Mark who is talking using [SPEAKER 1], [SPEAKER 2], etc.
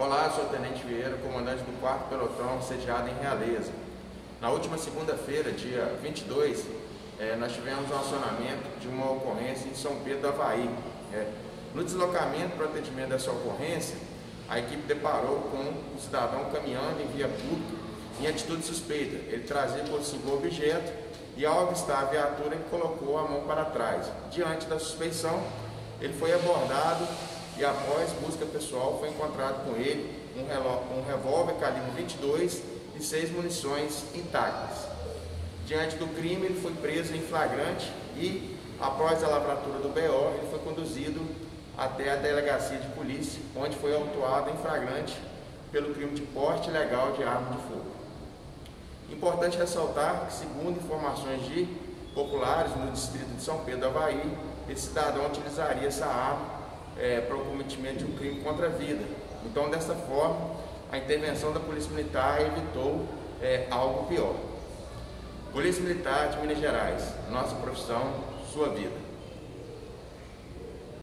[SPEAKER 1] Olá, sou o Tenente Vieira, comandante do 4º Pelotão, sediado em Realeza. Na última segunda-feira, dia 22, nós tivemos um acionamento de uma ocorrência em São Pedro do Avaí. No deslocamento para o atendimento dessa ocorrência, a equipe deparou com um cidadão caminhando em via pública em atitude suspeita. Ele trazia consigo o objeto e, ao avistar a viatura, ele colocou a mão para trás. Diante da suspeição, ele foi abordado e, após busca pessoal, foi encontrado com ele um revólver calibre 22 e 6 munições intactas. Diante do crime, ele foi preso em flagrante e, após a lavratura do BO, ele foi conduzido até a delegacia de polícia, onde foi autuado em flagrante pelo crime de porte ilegal de arma de fogo. Importante ressaltar que, segundo informações de populares no distrito de São Pedro do Avaí, esse cidadão utilizaria essa arma para o cometimento de um crime contra a vida. Então, dessa forma, a intervenção da Polícia Militar evitou algo pior. Polícia Militar de Minas Gerais, nossa profissão, sua vida.